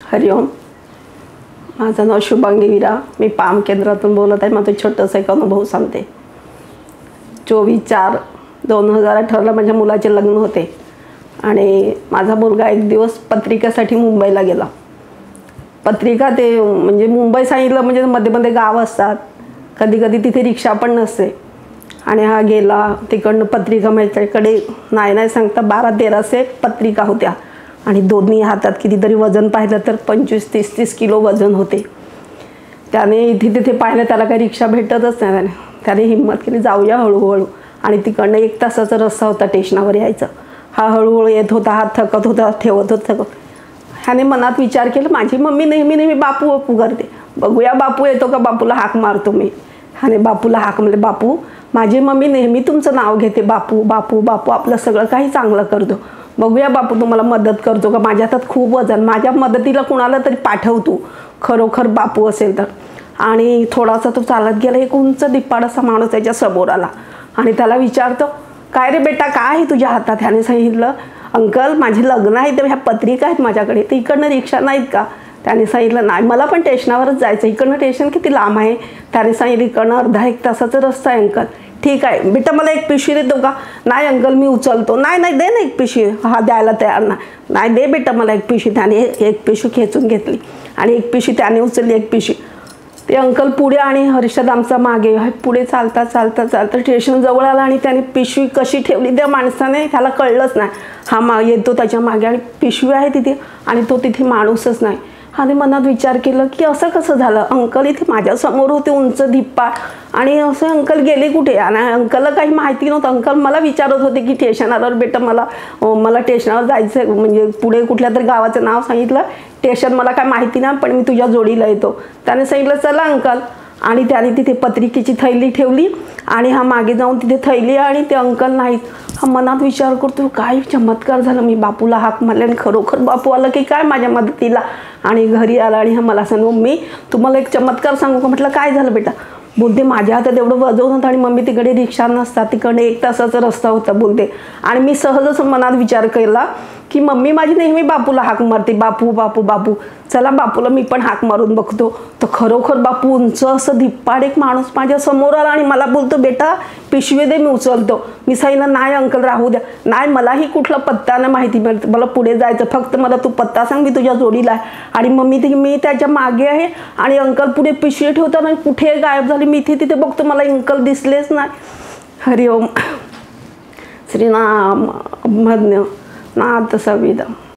हरिओम. माझं नाव शुभांगी विरा. मी पाम केंद्रातून बोलत आहे. माझं छोटंसं एक अनुभव सांगते. 24/4/2018 माझ्या मुलाचे लग्न होते आणि माझा मुलगा एक दिवस पत्रिकेसाठी मुंबईला गेला. पत्रिका ते म्हणजे मुंबई सांगितलं म्हणजे मध्ये मध्ये गाव असतात, कधी कधी तिथे रिक्षा पण नसते. आणि हा गेला तिकडनं पत्रिका माझ्याकडे नाही सांगता 12-13 पत्रिका होत्या आणि दोन्ही हातात कितीतरी वजन पाहिलं तर 25-30 किलो वजन होते. त्याने इथे तिथे पाहिलं, त्याला काही रिक्षा भेटतच नाही. त्याने हिम्मत केली, जाऊया हळूहळू. आणि तिकडनं 1 तासाचा रस्ता होता स्टेशनावर यायचं. हा हळूहळू येत होता, हात थकत होता, ठेवत होता. ह्याने मनात विचार केला, माझी मम्मी नेहमी बापू बापू करते, बघूया बापू येतो का, बापूला हाक मारतो मी. ह्याने बापूला हाक म्हणले, बापू माझी मम्मी नेहमी तुमचं नाव घेते, बापू बापू बापू, आपलं सगळं काही चांगलं करतो, बघूया बापू तुम्हाला मदत करतो का, माझ्या हातात खूप वजन, माझ्या मदतीला कुणाला तरी पाठवतो खरोखर बापू असेल तर. आणि थोडासा तो चालत गेला. एक उंच धिप्पाड असा माणूस त्याच्या समोर आला आणि त्याला विचारतो, काय रे बेटा काय आहे तुझ्या हातात. ह्याने सांगितलं, अंकल माझी लग्न आहे तर ह्या पत्रिका आहेत माझ्याकडे, तर इकडनं रिक्षा नाहीत का. त्याने सांगितलं, नाही मला पण स्टेशनावरच जायचं, इकडनं स्टेशन किती लांब आहे. त्याने सांगितलं, इकडनं अर्धा-1 तासाचा रस्ता आहे अंकल. ठीक आहे बेटा, मला एक पिशवी देतो का. नाही अंकल मी उचलतो. नाही दे ना एक पिशवी. हा द्यायला तयार नाही दे बेटा मला एक पिशवी. त्याने एक पिशवी खेचून घेतली आणि एक पिशवी त्याने उचलली, एक पिशवी. ते अंकल पुढे आणि हर्षद आमचा मागे. पुढे चालता स्टेशन जवळ आला आणि त्याने पिशवी कशी ठेवली त्या माणसाने त्याला कळलंच नाही. हा येतो त्याच्या मागे आणि पिशवी आहे तिथे आणि तो तिथे माणूसच नाही. आणि मनात विचार केला की असं कसं झालं, अंकल इथे माझ्यासमोर होते उंच धिप्पा आणि असं अंकल गेले कुठे. आणि अंकलला काही माहिती नव्हतं. अंकल मला विचारत होते की स्टेशनावर बेटा मला स्टेशनावर जायचं, म्हणजे पुढे कुठल्या तरी गावाचं नाव सांगितलं, स्टेशन मला काय माहिती नाही पण मी तुझ्या जोडीला येतो. त्याने सांगितलं चला अंकल. आणि त्याने तिथे पत्रिकेची थैली ठेवली आणि हा मागे जाऊन तिथे थैली आणि ते अंकल नाहीत. हा मनात विचार करतो, काय चमत्कार झाला, मी बापूला हाक मारले आणि खरोखर बापू आलं की काय माझ्या मदतीला. आणि घरी आला आणि हा मला सांगू, मी तुम्हाला एक चमत्कार सांगू का. म्हटलं काय झालं बेटा. बोलते माझ्या हातात एवढं वजन होतं आणि मम्मी तिकडे रिक्षा नसतात, तिकडे 1 तासाचा रस्ता होता बोलते. आणि मी सहजच मनात विचार केला की मम्मी माझी नेहमी बापूला हाक मारते, बापू बापू बापू, चला बापूला मी पण हाक मारून बघतो. तर खरोखर बापू उंच असं धिप्पाड एक माणूस माझ्या समोर आला आणि मला बोलतो, बेटा पिशवी दे मी उचलतो. मी सांगितलं नाही अंकल राहू द्या. नाही मलाही कुठला पत्ता नाही माहिती, मला पुढे जायचं, फक्त मला तू पत्ता सांग, मी तुझ्या जोडीला आहे. आणि मम्मी मी त्याच्या मागे आहे आणि अंकल पुढे पिशवी ठेवताना कुठे गायब झाली. मी तिथे बघतो मला अंकल दिसलेच नाही. हरिओम. श्रीनाम नाथ सविदा.